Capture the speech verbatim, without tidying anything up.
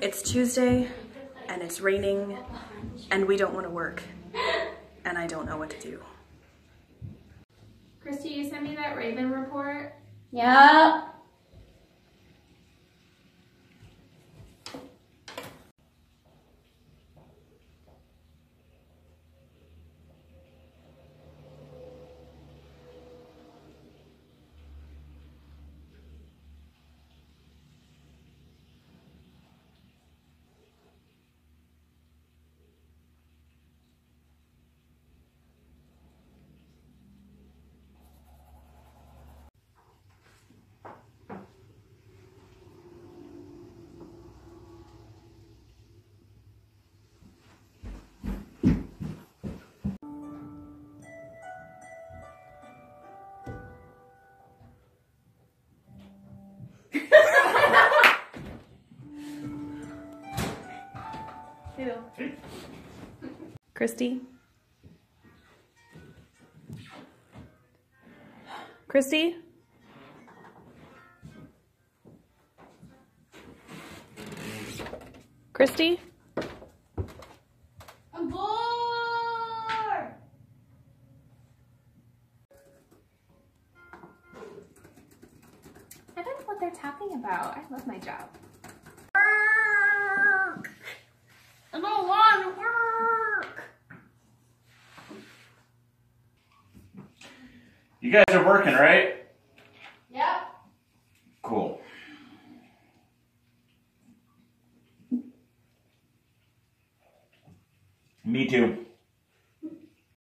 It's Tuesday, and it's raining, and we don't want to work, and I don't know what to do. Christy, you sent me that Raven report? Yep. Who? Christy? Christy? Christy? I'm bored. I don't know what they're talking about. I love my job. Work. I don't want to work. You guys are working, right? Yep. Cool. Me too.